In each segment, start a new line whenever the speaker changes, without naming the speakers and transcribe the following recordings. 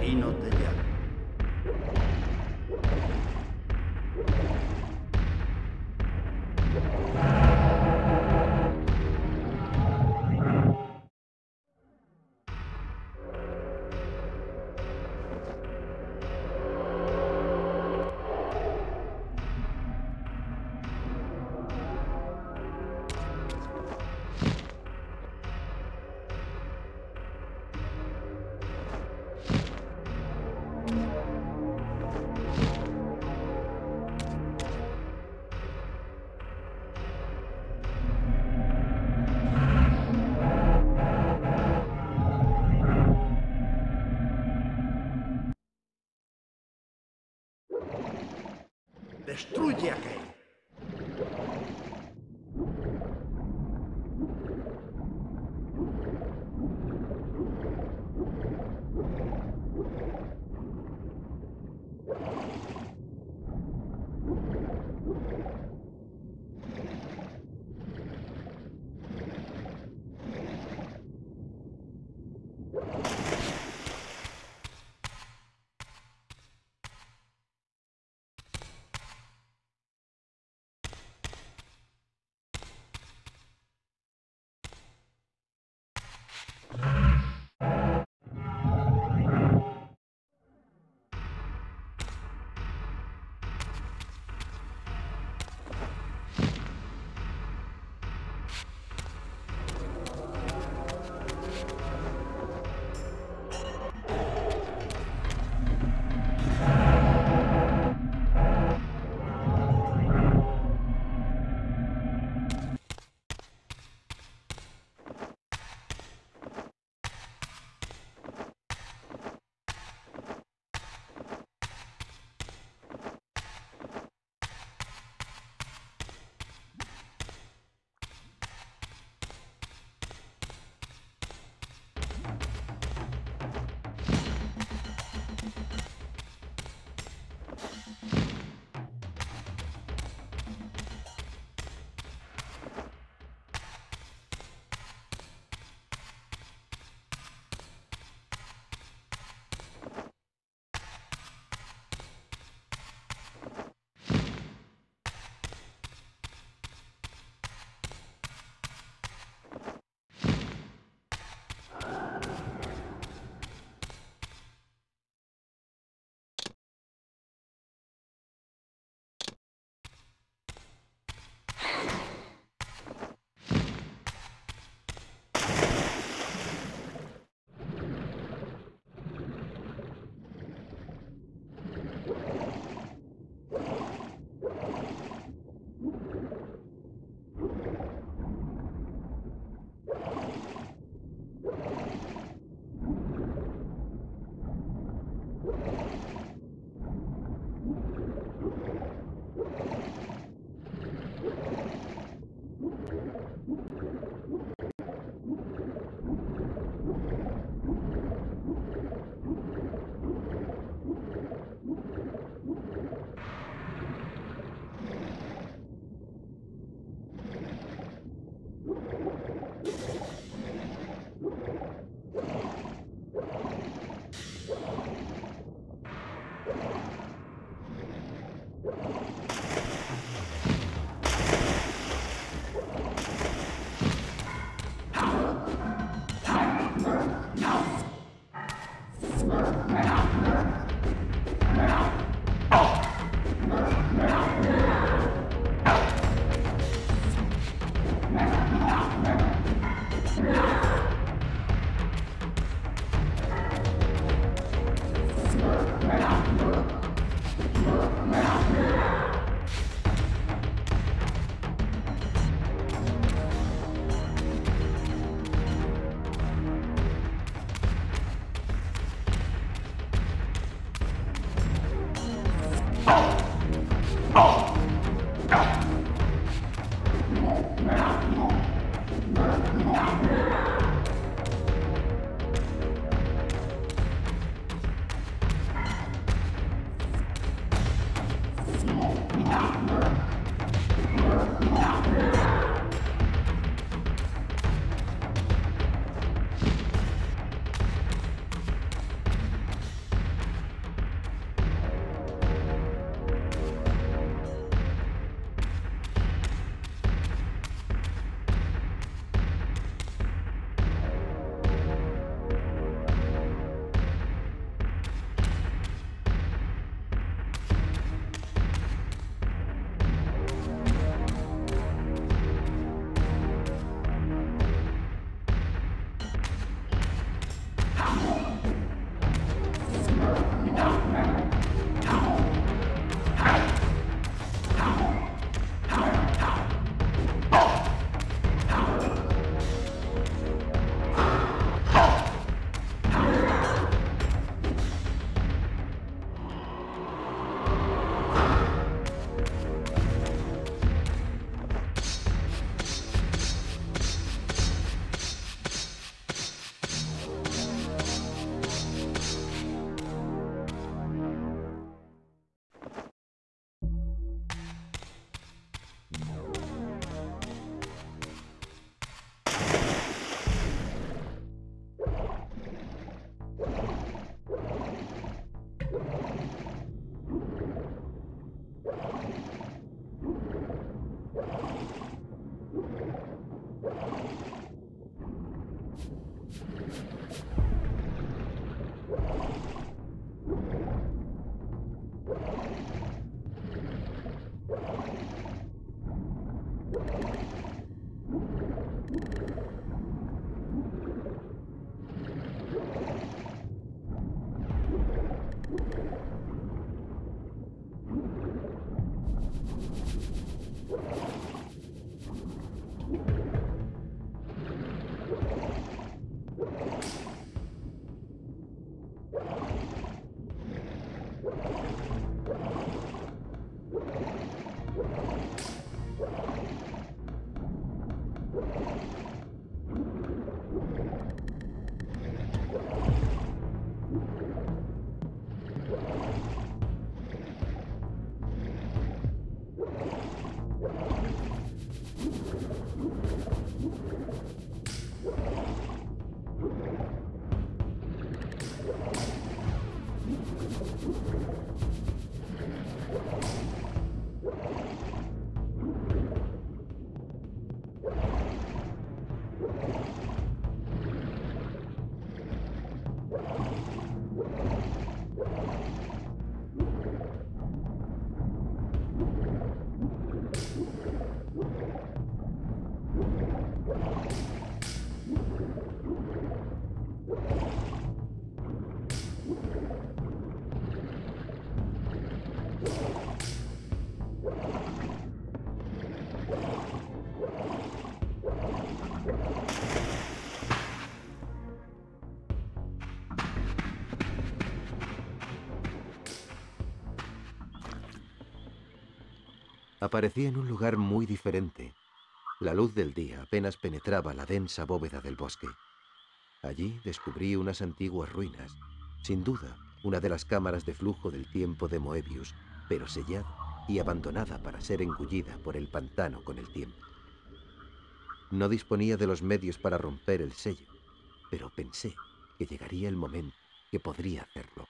reino te llama. Destruye aquel.
Aparecí en un lugar muy diferente. La luz del día apenas penetraba la densa bóveda del bosque. Allí descubrí unas antiguas ruinas. Sin duda, una de las cámaras de flujo del tiempo de Moebius, pero sellada y abandonada para ser engullida por el pantano con el tiempo. No disponía de los medios para romper el sello, pero pensé que llegaría el momento que podría hacerlo.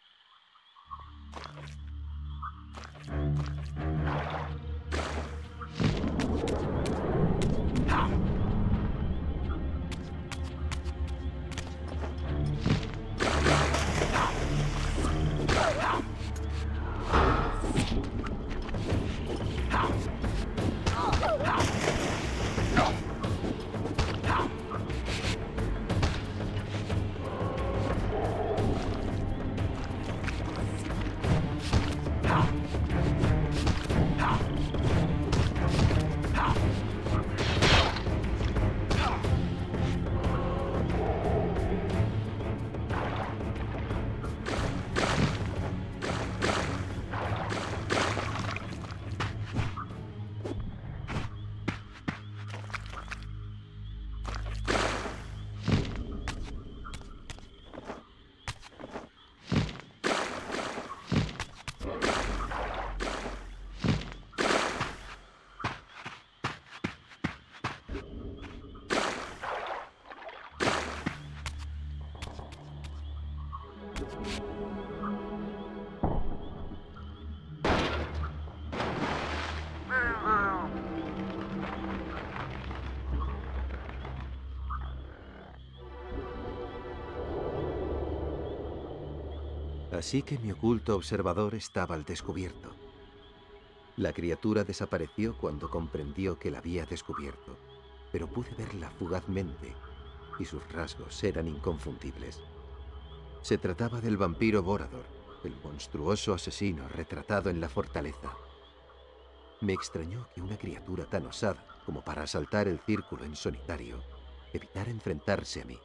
Así que mi oculto observador estaba al descubierto. La criatura desapareció cuando comprendió que la había descubierto, pero pude verla fugazmente y sus rasgos eran inconfundibles. Se trataba del vampiro Vorador, el monstruoso asesino retratado en la fortaleza. Me extrañó que una criatura tan osada como para asaltar el círculo en solitario evitara enfrentarse a mí.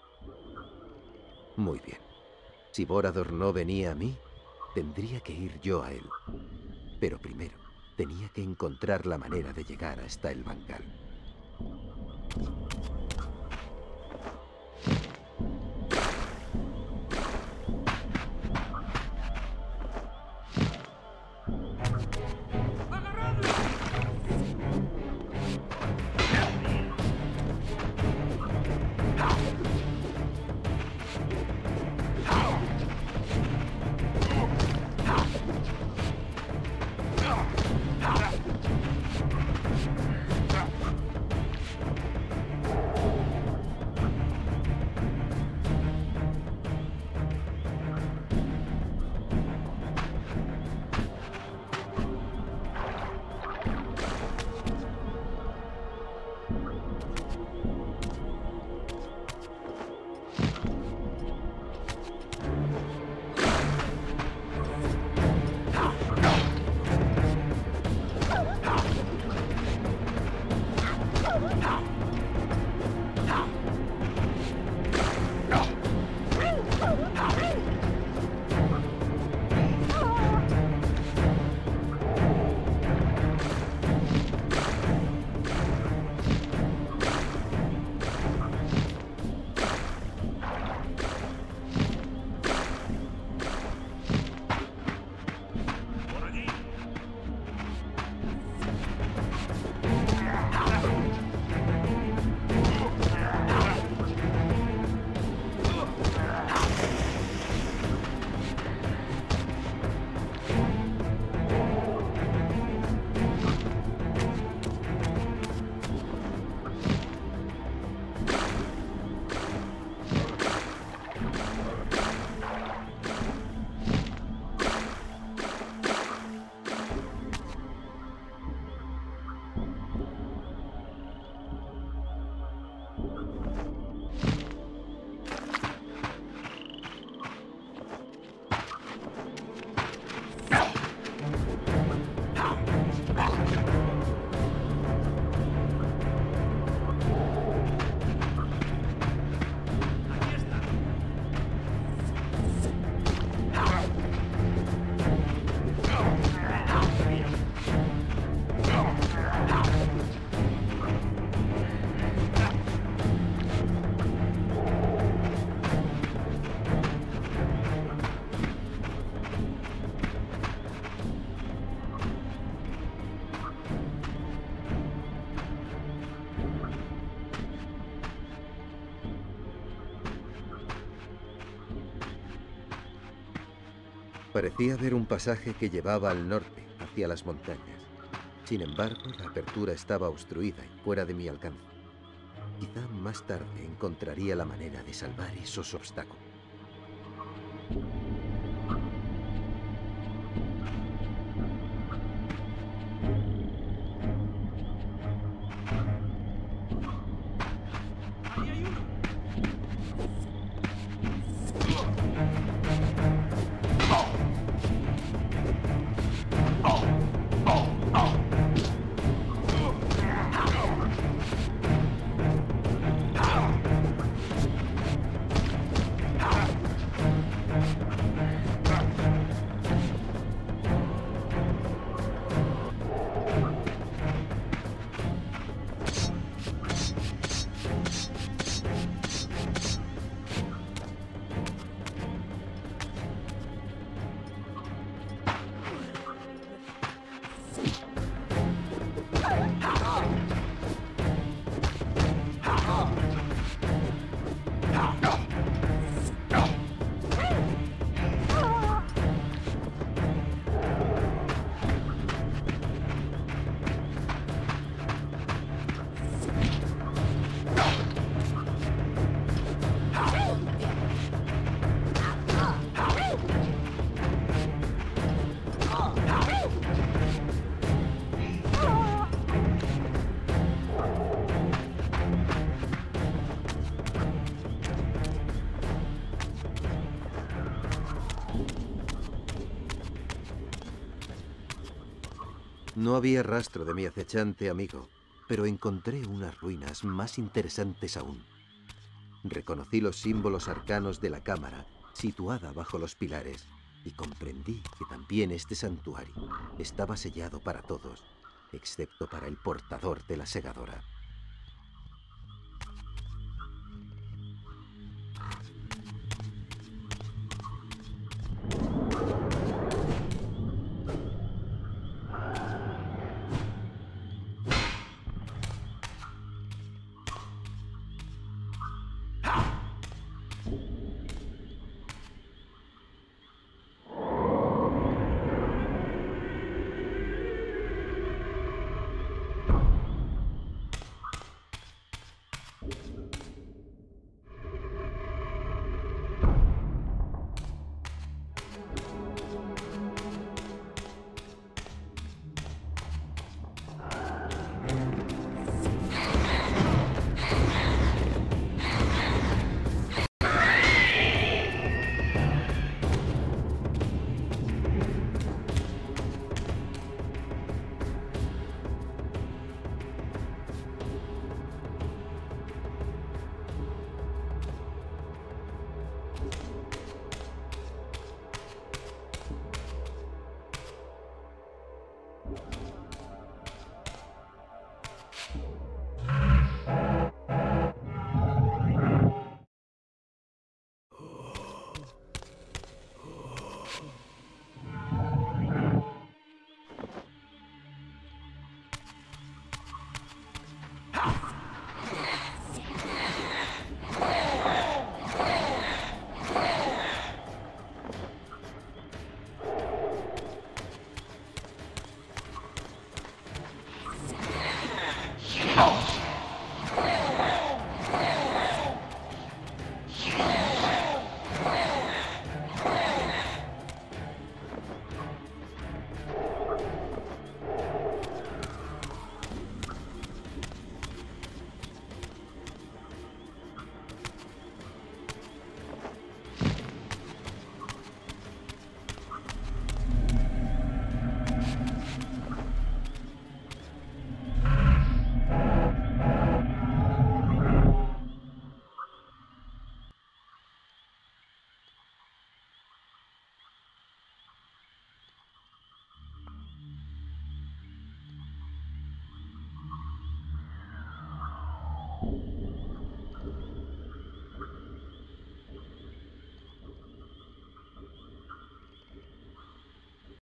Muy bien. Si Vorador no venía a mí, tendría que ir yo a él. Pero primero, tenía que encontrar la manera de llegar hasta el Bangal. Parecía haber un pasaje que llevaba al norte, hacia las montañas. Sin embargo, la apertura estaba obstruida y fuera de mi alcance. Quizá más tarde encontraría la manera de salvar esos obstáculos. No había rastro de mi acechante amigo, pero encontré unas ruinas más interesantes aún. Reconocí los símbolos arcanos de la cámara, situada bajo los pilares, y comprendí que también este santuario estaba sellado para todos, excepto para el portador de la segadora.